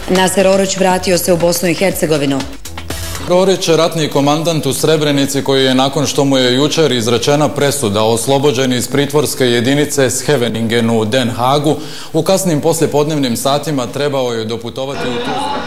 Naser Orić vratio se u Bosnu i Hercegovinu. Orić je ratni komandant u Srebrenici koji je nakon što mu je jučer izrečena presuda oslobođen iz pritvorske jedinice Scheveningen u Den Haagu, u kasnim poslijepodnevnim satima trebao je doputovati u Tuzlu.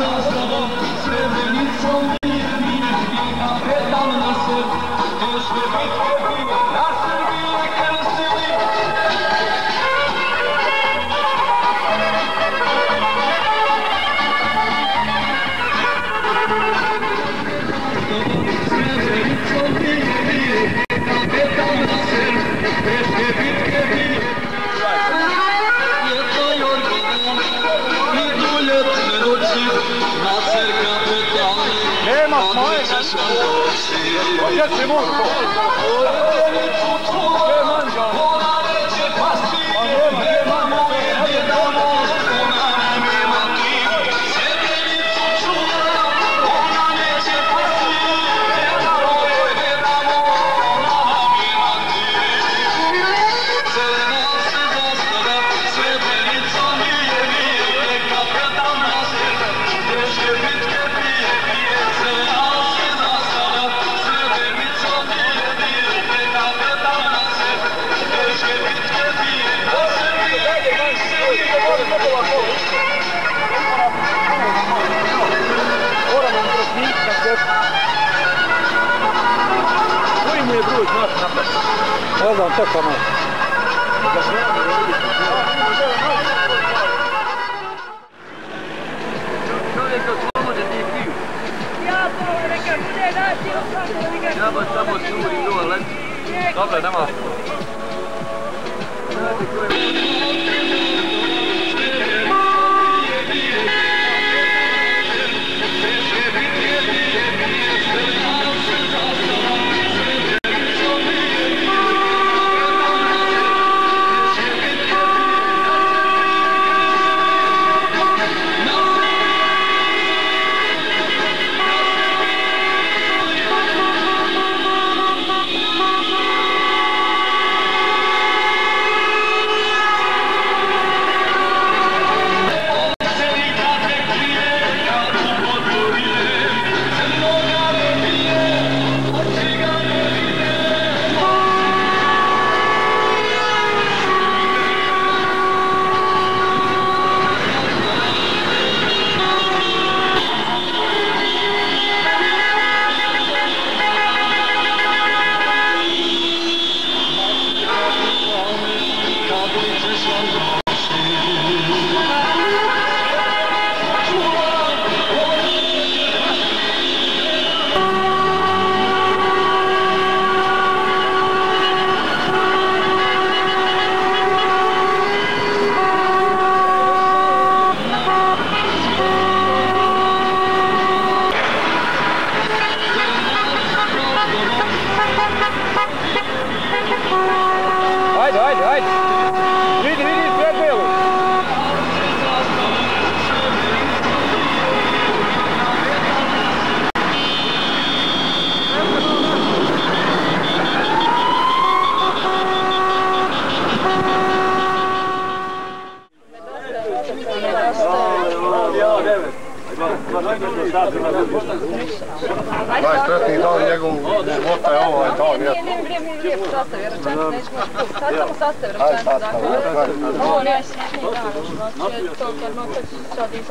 Najsretniji dan njegovog života je ovaj dan. Nije lijepo sastav, jer čak nećeš moći sad samo sastav računati zakon. Ovo je najsretniji dan, znači to kad mogu sad i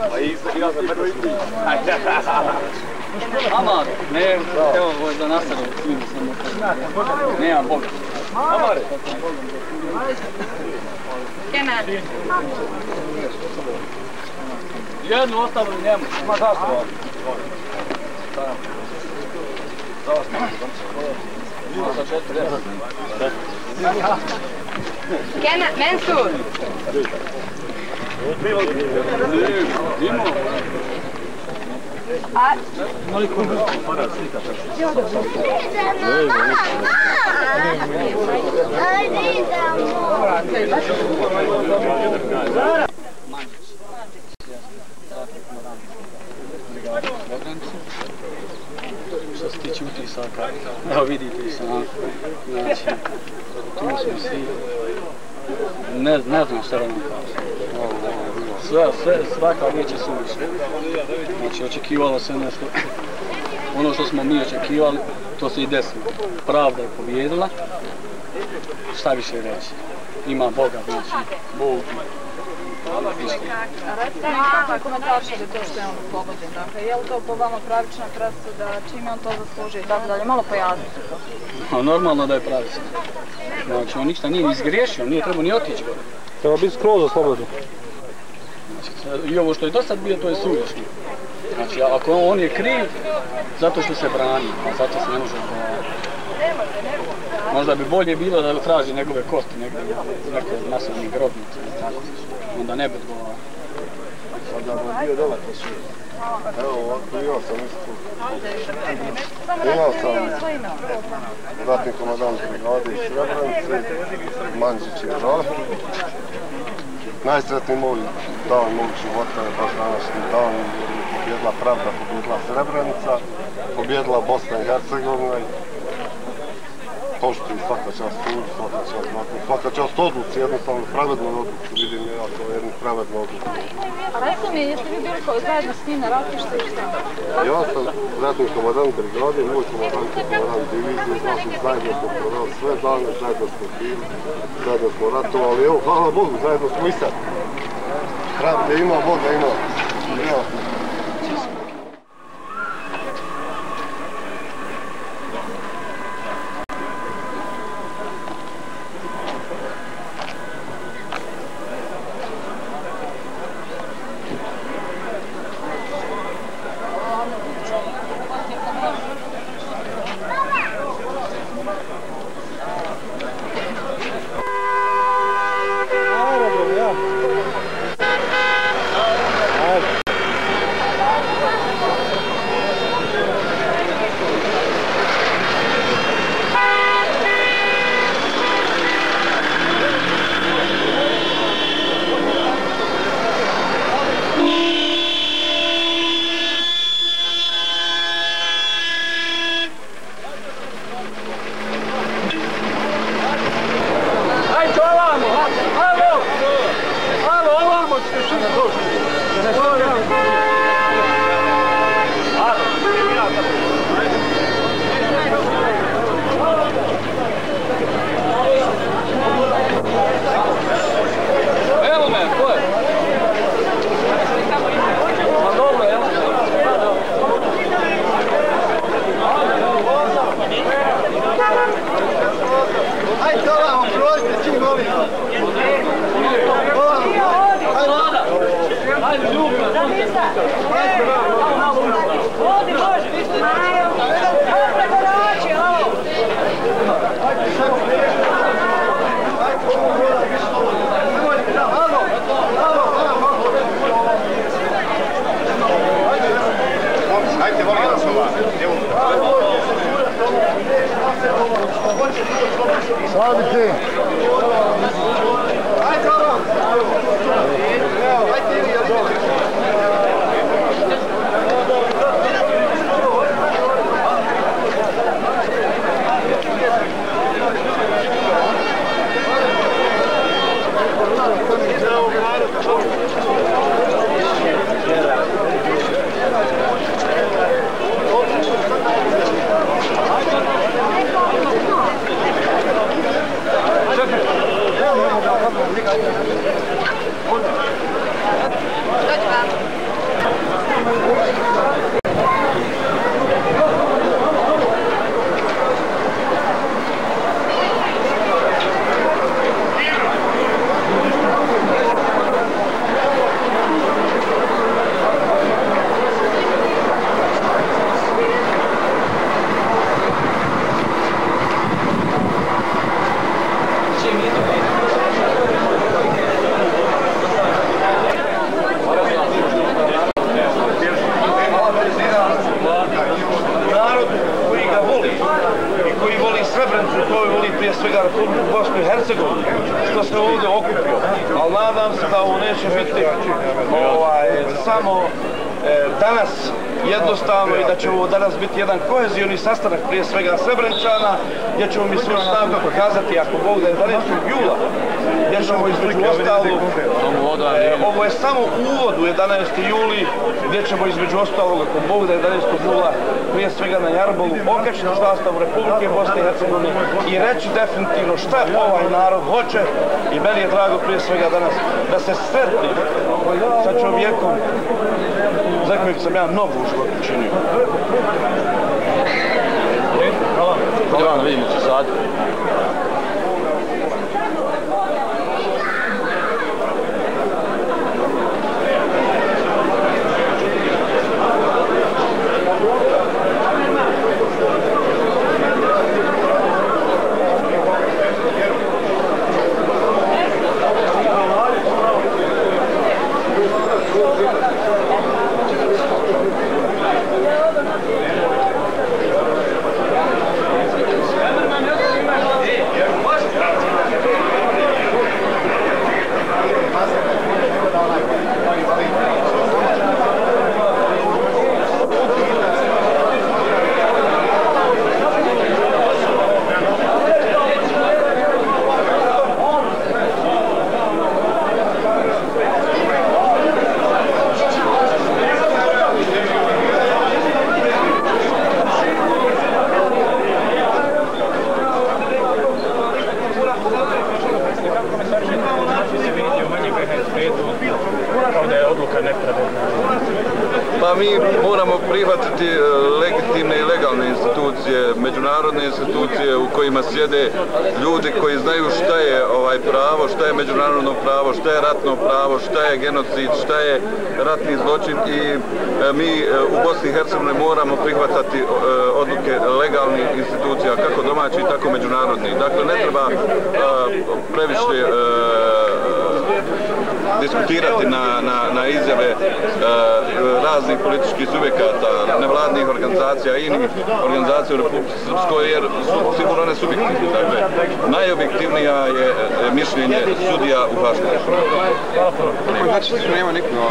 Amar, ne, evo ovo je za nastavno, nemam Boga. Amare! Kenan. Jednu ostavili njemu. Ma zašto? Kenan, Mensur! Dimo! Što se tiče utisaka, evo vidite i sam, znači, tu smo svi, ne znam šta da vam kažem, ovo je bilo svaka riječ je suvišna. Znači, očekivalo se nešto, ono što smo mi očekivali, to se i desilo. Pravda je pobijedila, šta više reći, ima Boga, znači, Bog. Recite mi kako je komentaršite to što je on oslobođen, dakle, je li to po vama pravična presuda, čime on to zaslužio i tako dalje, malo pojasnite to. Normalno da je pravična. Znači, on ništa nije izgriješio, nije trebao ni otići gore. Treba biti skroz oslobođen. I ovo što je do sad bio, to je suvišno. Znači, ako on je kriv, zato što se brani, a zato se ne može odgovarati. Možda bi bolje bilo da traži njegove kosti negdje iz neke masovnih grobnice, tako. Onda ne bi odgovarao. Onda bi bio dobar to svijet. Evo ovako imao sam isto. Imao sam ratni komandant brigade iz Srebrenice, Manđić je žal. Najsretniji moj dan mog života je baš današnji dan, jer je pobjedila pravda, pobjedila Srebrenica, pobjedila Bosna i Hercegovina. Poštujem svaka čast sud, svaka čast odluci, jednostavno pravednu odluku, vidim ja kao jednu pravednu odluku. A rekli mi, jeste vi bili kao zajedno s njim na ratištu i šta? Ja sam ratni komandant brigade, moj komandant je komandant divizije, znači zajedno smo proveli sve dane, zajedno smo bili, zajedno smo ratovali, evo, hvala Bogu, zajedno smo i sad. Pravde ima, Boga ima. Samo danas jednostavno i da će ovo danas biti jedan kohezioni sastanak prije svega Srebreničana, gdje ćemo mi svoju snagu pokazati ako Bog da 11. jula, gdje ćemo između ostalog, ovo je samo uvod u 11. juli, gdje ćemo između ostalog ako Bog da 11. jula prije svega na Jarbolu okačiti zastavu Republike Bosne i Hercegovine i reći definitivno šta ovaj narod hoće i meni je drago prije svega danas da se sretni sa čovjekom za kojeg sam ja mnogo u životu činio. Hvala, vidimo se sad. Pa mi moramo prihvatiti legitimne i legalne institucije, međunarodne institucije u kojima sjede ljudi koji znaju šta je pravo, šta je međunarodno pravo, šta je ratno pravo, šta je genocid, šta je ratni zločin i mi u Bosni i Hercegovini moramo prihvatati odluke legalnih institucija, kako domaćih, tako međunarodnih. Dakle, ne treba previše diskutirati na izjave raznih političkih subjekata, nevladnih organizacija i inih organizacija u Republici Srpskoj, jer su sigurno one subjektivne. Dakle, najobjektivnija je mišljenje sudija u Haškom. Znači, nema nikog.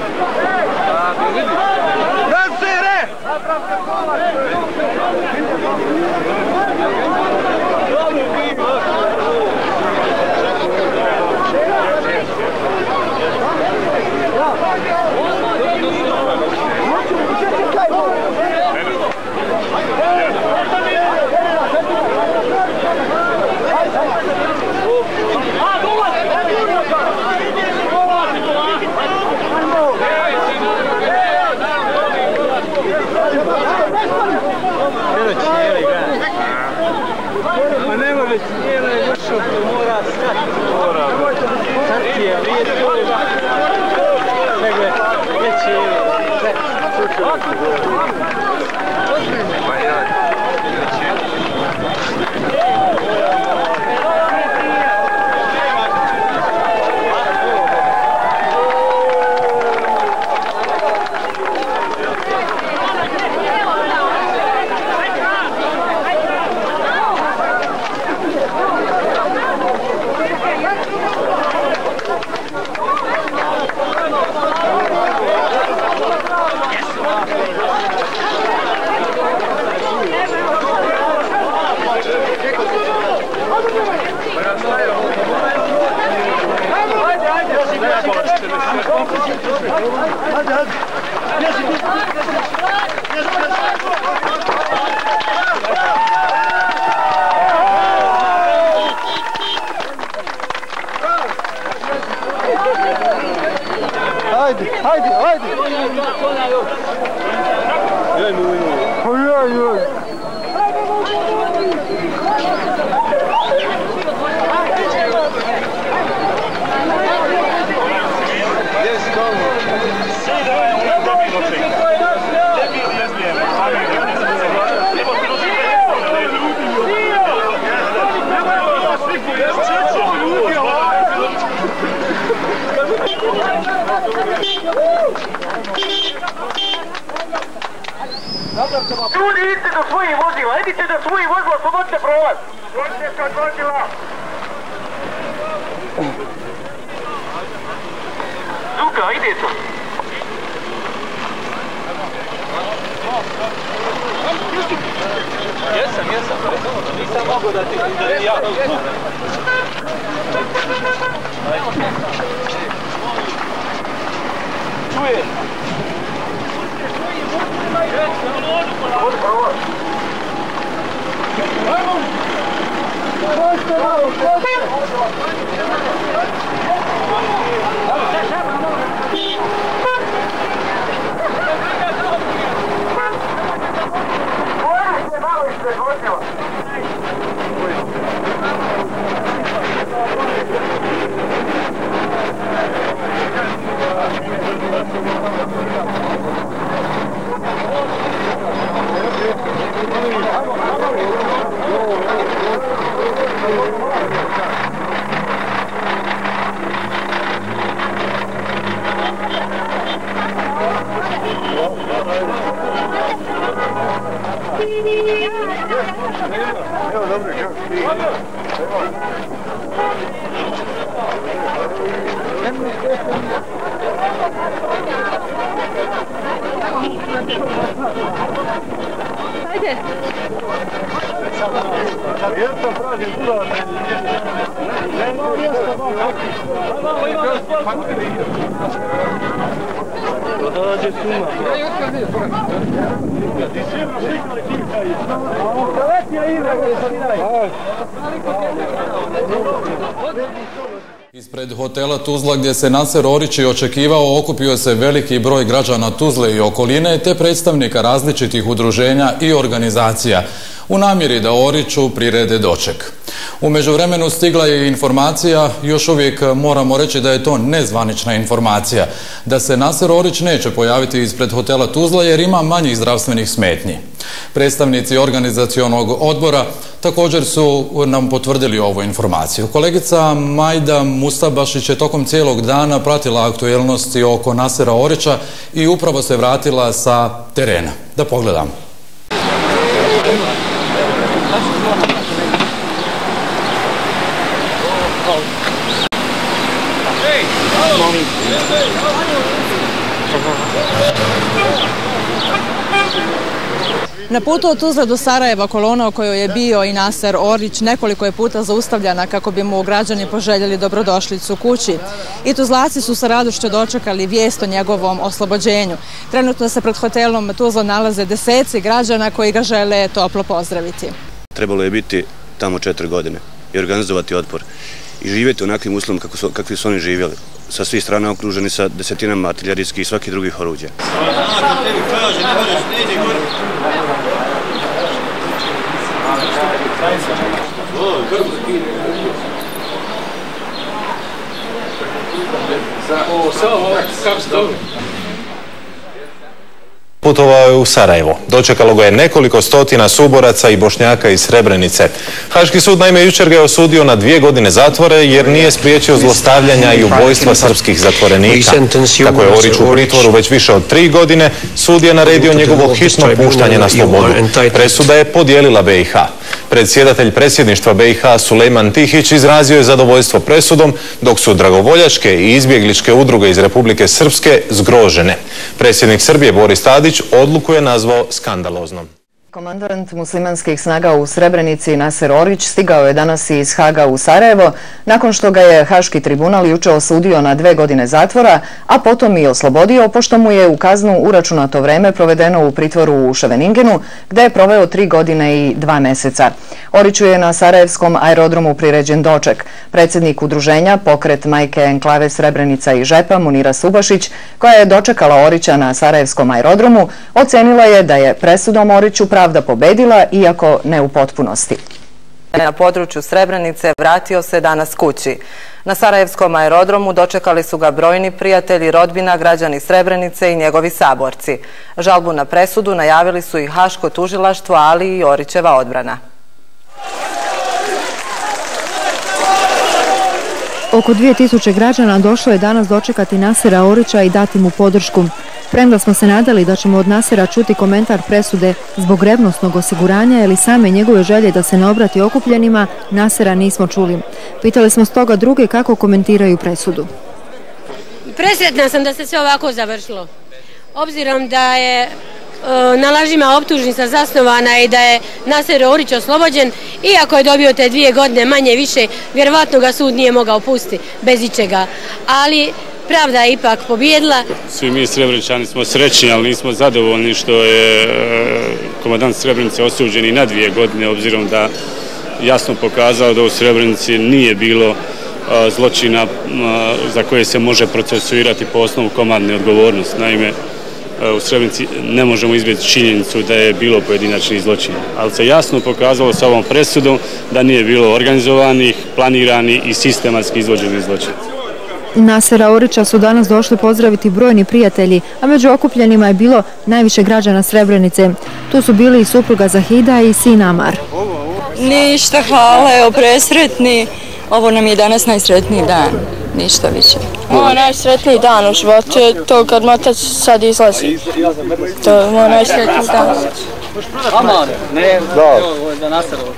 Ma nema već cijela je vršao, mora stati. Stati je, nije to nego je Ljudi, idite do svojih vozila, idite do svojih vozila, slobodite prolaz. Dođite kad vozila. Zuka, idete. Jesam. Nisam mogo da ti ja. Čuje. Evo, dobro, Ajde. Jesam, tražim urar. Nema mjesta, dođe suma. Ti svi slikali kipka je. Letnija igra gdje sam idaj. Ispred hotela Tuzla gdje se Naser Orić i očekivao okupio se veliki broj građana Tuzle i okoline te predstavnika različitih udruženja i organizacija u namjeri da Oriću prirede doček. U međuvremenu stigla je informacija, još uvijek moramo reći da je to nezvanična informacija, da se Naser Orić neće pojaviti ispred hotela Tuzla jer ima manjih zdravstvenih smetnji. Predstavnici organizacionog odbora također su nam potvrdili ovu informaciju. Kolegica Majda Mustabašić je tokom cijelog dana pratila aktuelnosti oko Nasera Orića i upravo se vratila sa terena. Da pogledamo. Na putu od Tuzle do Sarajeva kolona o kojoj je bio i Naser Orić nekoliko je puta zaustavljana kako bi mu građani poželjeli dobrodošlicu kući. I Tuzlaci su sa radošću dočekali vijest o njegovom oslobođenju. Trenutno se pred hotelom Tuzla nalaze deseci građana koji ga žele toplo pozdraviti. Trebalo je biti tamo 4 godine i organizovati otpor i živjeti u onakvim uslovima kakvi su oni živjeli. Sa svih strana okruženi sa desetinama artiljerijskih i svakih drugih oruđa. Putovao je u Sarajevo. Dočekalo ga je nekoliko stotina suboraca i Bošnjaka iz Srebrenice. Haški sud naime jučer ga je osudio na 2 godine zatvora jer nije spriječio zlostavljanja i ubojstva srpskih zatvorenika. Kako je Orić u pritvoru već više od 3 godine, sud je naredio njegovo hitno puštanje na slobodu. Presuda je podijelila BiH. Predsjedatelj predsjedništva BiH Sulejman Tihić izrazio je zadovoljstvo presudom, dok su dragovoljačke i izbjegličke udruge iz Republike Srpske zgrožene. Predsjednik Srbije Boris Tadić odluku je nazvao skandaloznom. Komandant muslimanskih snaga u Srebrenici Naser Orić stigao je danas iz Haga u Sarajevo nakon što ga je Haški tribunal jučer osudio na 2 godine zatvora, a potom i oslobodio pošto mu je u kaznu uračunato vreme provedeno u pritvoru u Scheveningenu gdje je proveo 3 godine i 2 mjeseca. Oriću je na Sarajevskom aerodromu priređen doček. Predsjednik udruženja Pokret majke enklave Srebrenica i Žepa Munira Subašić, koja je dočekala Orića na Sarajevskom aerodromu, ocenila je da je presudom Oriću pravda pobedila, iako ne u potpunosti. Na području Srebrenice vratio se danas kući. Na Sarajevskom aerodromu dočekali su ga brojni prijatelji, rodbina, građani Srebrenice i njegovi saborci. Žalbu na presudu najavili su i Haško tužilaštvo, ali i Orićeva odbrana. Oko 2000 građana došlo je danas dočekati Nasera Orića i dati mu podršku. Premda smo se nadali da ćemo od Nasera čuti komentar presude zbog revnosnog osiguranja ili same njegove želje da se ne obrati okupljenima, Nasera nismo čuli. Pitali smo stoga druge kako komentiraju presudu. Presretna sam da se sve ovako završilo. Obzirom da je na lažima optužnica zasnovana i da je Naser Orić oslobođen, iako je dobio te 2 godine manje više, vjerovatno ga sud nije mogao pustiti bez ičega. Ali pravda je ipak pobjedila. Svi mi Srebreničani smo srećni, ali nismo zadovoljni što je komandant Srebrenice osuđen i na 2 godine, obzirom da jasno pokazao da u Srebrenici nije bilo zločina za koje se može procesuirati po osnovu komandne odgovornosti. Naime, u Srebrenici ne možemo izbjeći činjenicu da je bilo pojedinačnih zločina, ali se jasno pokazalo sa ovom presudom da nije bilo organizovanih, planiranih i sistematski izvođenih zločina. Nasera Orića su danas došli pozdraviti brojni prijatelji, a među okupljenima je bilo najviše građana Srebrenice. Tu su bili i supruga Zahida i sin Amar. Ništa, hvala, evo presretni. Ovo nam je danas najsretniji dan, ništa više. Moj najsretniji dan u životu je to kad motac sad izlazi. To je moj najsretniji dan. Amar, ne, da Naserovo.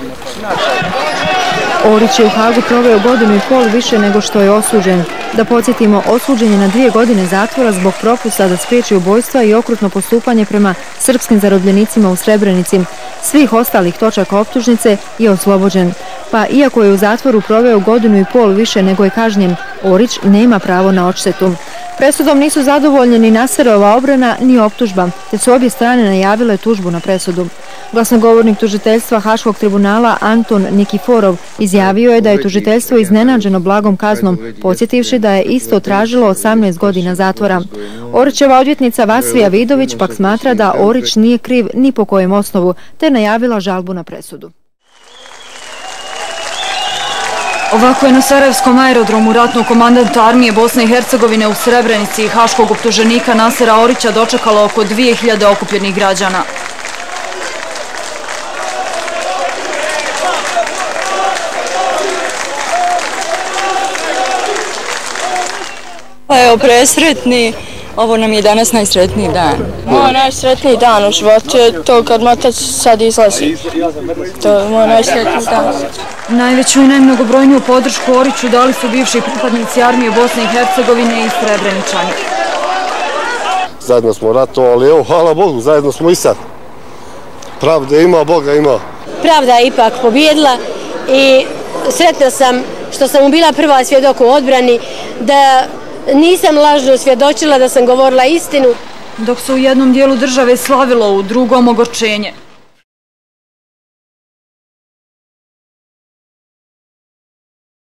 Orić je u Hagu proveo 1,5 godine više nego što je osuđen. Da podsjetimo, osuđen je na 2 godine zatvora zbog propusta da spriječi ubojstva i okrutno postupanje prema srpskim zarobljenicima u Srebrenici. Svih ostalih točaka optužnice je oslobođen. Pa iako je u zatvoru proveo 1,5 godine više nego je kažnjen, Orić nema pravo na odštetu. Presudom nisu zadovoljni ni Naserova obrana ni optužba, te su obje strane najavile tužbu na presudu. Glasnogovornik tužiteljstva Haškog tribunala Anton Nikiforov izjavio je da je tužiteljstvo iznenađeno blagom kaznom, podsjetivši da je isto tražilo 18 godina zatvora. Orićeva odvjetnica Vasvija Vidović pak smatra da Orić nije kriv ni po kojem osnovu, te najavila žalbu na presudu. Ovako je na Sarajevskom aerodromu ratnog komandanta armije Bosne i Hercegovine u Srebrenici i haškog optuženika Nasera Orića dočekalo oko 2000 okupljenih građana. Evo presretni, ovo nam je danas najsretniji dan. Moj najsretniji dan u životu je to kad motac sad izlazi. To je moj najsretniji dan. Najveću i najmnogobrojniju podršku Oriću dali su bivši pripadnici armije Bosne i Hercegovine i Srebreničani. Zajedno smo ratovali, evo, hvala Bogu, zajedno smo i sad. Pravde ima, Boga ima. Pravda je ipak pobijedila i sretna sam što sam mu bila prva svjedok u odbrani, da nisam lažno svjedočila, da sam govorila istinu. Dok se u jednom dijelu države slavilo, u drugom ogorčenje.